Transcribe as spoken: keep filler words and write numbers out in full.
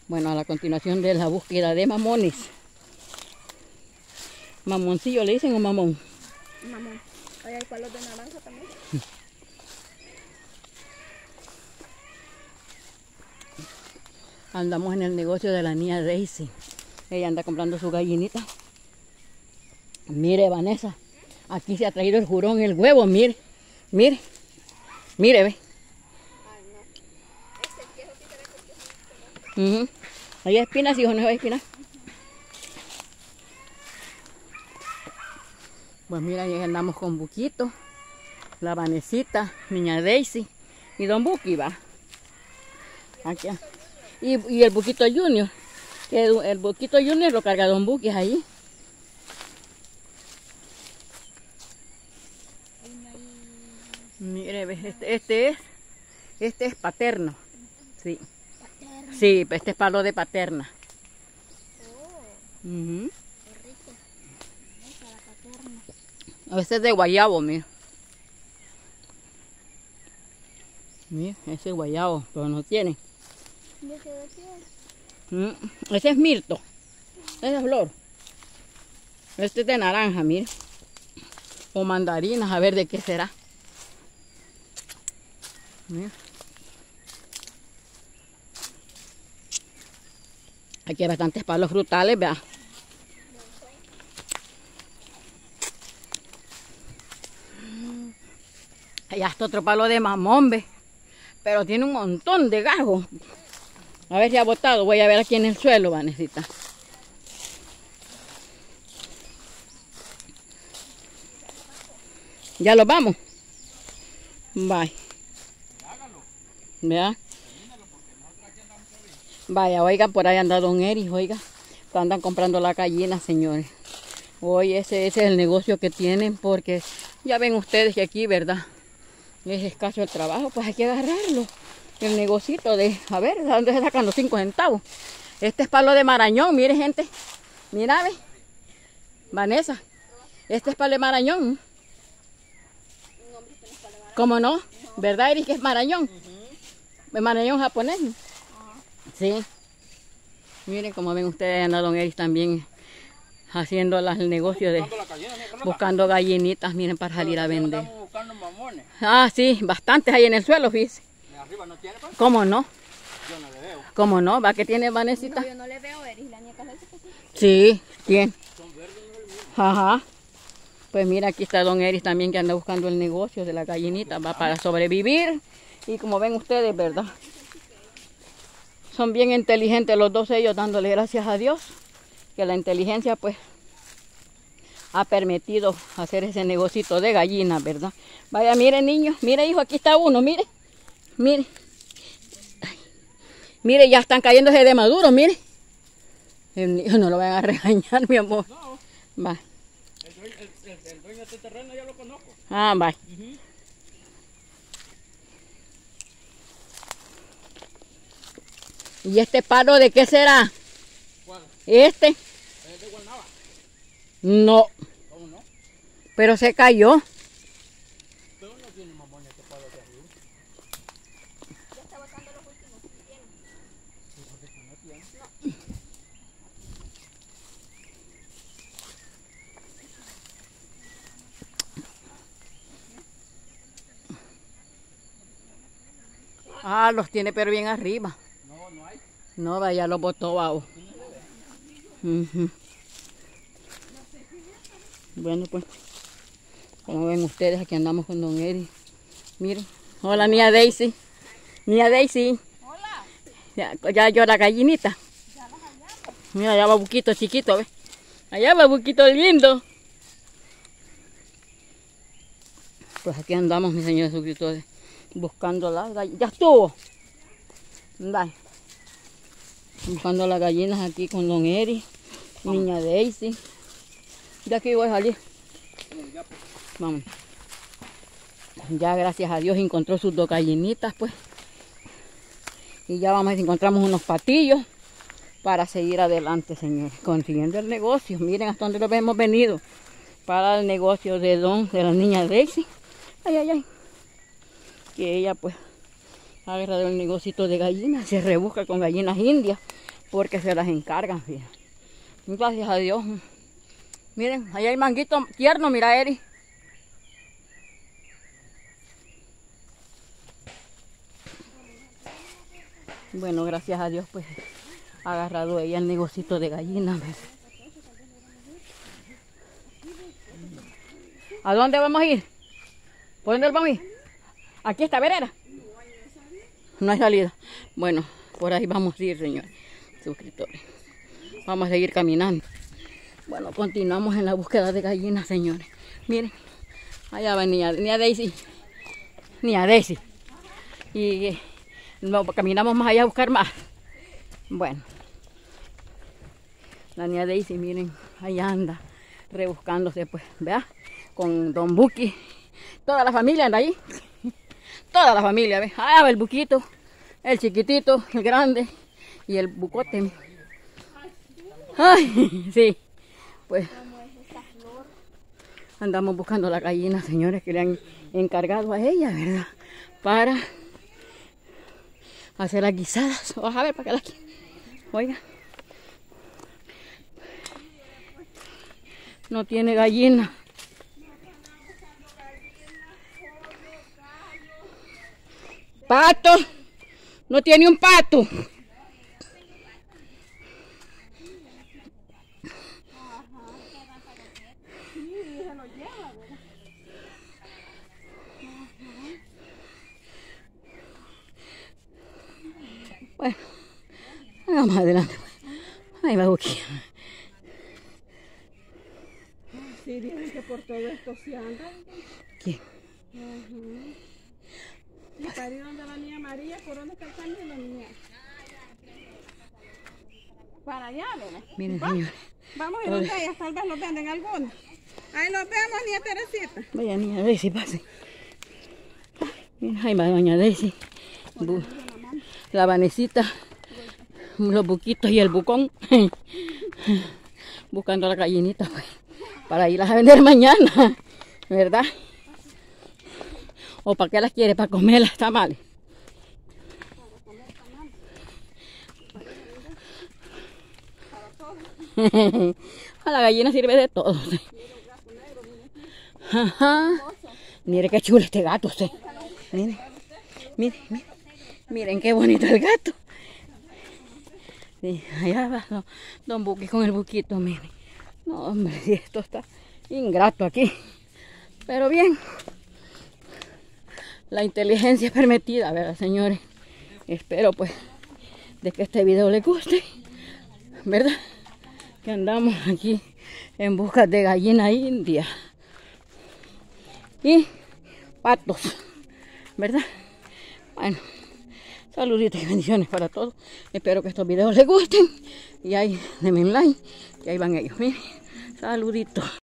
Bueno, a la continuación de la búsqueda de mamones. Mamoncillo le dicen o mamón. Mamón. Ahí hay palos de naranja también. Andamos en el negocio de la niña Daisy. Ella anda comprando su gallinita. Mire, Vanessa, aquí se ha traído el jurón, el huevo, mire, mire, mire, ve. Ay, no. Este, el viejo sí se ve que el viejo. Uh-huh. Hay espinas, hijo, no hay espinas. Pues mira, ahí andamos con Buquito, la Vanesita, niña Daisy y don Buki va. Aquí. Y, y el Buquito Junior, que el, el Buquito Junior lo carga don Buki ahí. Mire, este, este es, este es paterno, sí. Paterno. Sí, este es palo de paterna. Oh, Uh-huh. qué rico. Esa la paterna. Este es de guayabo, mira. Mira, ese es guayabo, pero no tiene. ¿De qué de qué? Mm, ese es mirto. Esa es flor. Este es de naranja, mira. O mandarinas, a ver de qué será. Mira. Aquí hay bastantes palos frutales, vea. Allá está otro palo de mamón, ve. Pero tiene un montón de gajos. A ver si ha botado. Voy a ver aquí en el suelo, Vanesita. ¿Ya los vamos? Bye. Vea. Vaya, oiga, por ahí anda don Eri, oiga. Andan comprando la gallina, señores. Hoy ese, ese es el negocio que tienen, porque ya ven ustedes que aquí, ¿verdad? Es escaso el trabajo, pues hay que agarrarlo. El negocito de, a ver, ¿de dónde se sacan los cinco centavos? Este es palo de marañón, mire, gente. Mira, ve. Vanessa, este es palo de marañón. ¿Cómo no? ¿Verdad, Eri, que es marañón? ¿Es marañón japonés? Sí. Miren, como ven ustedes, anda don Eri también haciendo las, el negocio de buscando gallinitas, miren, para salir a vender. Ah, sí, bastantes hay en el suelo, fíjese. ¿Arriba no tiene, pues? ¿Cómo no? Yo no le veo. ¿Cómo no? ¿Va que tiene, Vanesita? No, yo no le veo, Eris. La niña dice que sí. Sí, ¿quién? Ajá. Pues mira, aquí está don Eris también, que anda buscando el negocio de la gallinita, va para sobrevivir. Y como ven ustedes, ¿verdad? Son bien inteligentes los dos ellos, dándole gracias a Dios, que la inteligencia pues ha permitido hacer ese negocito de gallinas, ¿verdad? Vaya, mire, niños, mire, hijo, aquí está uno, mire, mire. Ay, mire, ya están cayéndose de maduro, mire. El niño no lo vayan a regañar, mi amor. No. Va. El dueño, el, el, el dueño de este terreno ya lo conozco. Ah, va. Uh-huh. ¿Y este palo de qué será? ¿Cuál? Este. ¿Es de Guanaba? No, ¿Cómo no? pero se cayó. Pero no tiene mamones este palo de arriba. Ya está botando los últimos. Tiene. Sí, porque si no tiene. Ah, los tiene pero bien arriba. No, no hay. No, vaya, los botó bajo. Uh-huh. Bueno, pues, como ven ustedes, aquí andamos con don Eri. Miren. Hola, niña Daisy. Niña Daisy. Hola. Ya, ya yo la gallinita. Ya las hallamos. Mira, allá va Buquito chiquito, ¿ves? Allá va Buquito lindo. Pues aquí andamos, mis señores suscriptores, buscando las gallinas. ¡Ya estuvo! Bye. Buscando las gallinas aquí con don Eri, niña Daisy. Ya aquí voy a salir. Vamos. Ya gracias a Dios encontró sus dos gallinitas, pues. Y ya vamos a ver si encontramos unos patillos para seguir adelante, señores, consiguiendo el negocio. Miren hasta dónde lo hemos venido. Para el negocio de don, de la niña Daisy. Ay, ay, ay. Que ella, pues, ha agarrado el negocito de gallinas. Se rebusca con gallinas indias porque se las encargan, fíjate. Gracias a Dios. Miren, ahí hay manguito tierno, mira, Eri. Bueno, gracias a Dios, pues, ha agarrado ella el negocito de gallinas. ¿Ves? ¿A dónde vamos a ir? ¿Por dónde vamos a ir? Aquí está vereda. No hay salida. Bueno, por ahí vamos a ir, señores suscriptores. Vamos a seguir caminando. Bueno, continuamos en la búsqueda de gallinas, señores. Miren, allá va ni a, ni a Daisy, ni a Daisy. Y no, caminamos más allá a buscar más. Bueno, la niña Daisy, miren, ahí anda, rebuscándose, pues, vea, con Don Buki. Toda la familia anda ahí. Toda la familia, ve. Ah, va el buquito, el chiquitito, el grande y el bucote. Ay, sí. Pues andamos buscando la gallina, señores, que le han encargado a ella, ¿verdad? Para hacer las guisadas. Vamos a ver para que las... Oiga. No tiene gallina. Pato. No tiene un pato. Bueno, vamos adelante. Ahí va Buki. Sí, dicen que por todo esto se anda. ¿Quién? Uh-huh. Y para ir donde la niña María, ¿por dónde está el camino, niña? Para allá, ¿verdad? Miren, ¿Va? señores. Vamos a ir donde ellas, tal vez los venden algunos. Ahí los vemos, niña Teresita. Vaya, niña Daisy, pase. Mira, ahí va doña Daisy. Bu la Vanesita, los buquitos y el bucón. Buscando la gallinita, pues, para irlas a vender mañana, ¿verdad? ¿O para qué las quiere? ¿Para comer las tamales? A la gallina sirve de todo. Ajá. Mire qué chulo este gato, usted. Miren, miren, miren, miren qué bonito el gato. Sí, allá va don, don Buki con el buquito, miren. No, hombre, si esto está ingrato aquí. Pero bien. La inteligencia es permitida, ¿verdad, señores? Espero, pues, de que este video les guste, ¿verdad? Que andamos aquí en busca de gallina india y patos, ¿verdad? Bueno, saluditos y bendiciones para todos. Espero que estos videos les gusten. Y ahí, denme like, que ahí van ellos. Miren, saluditos.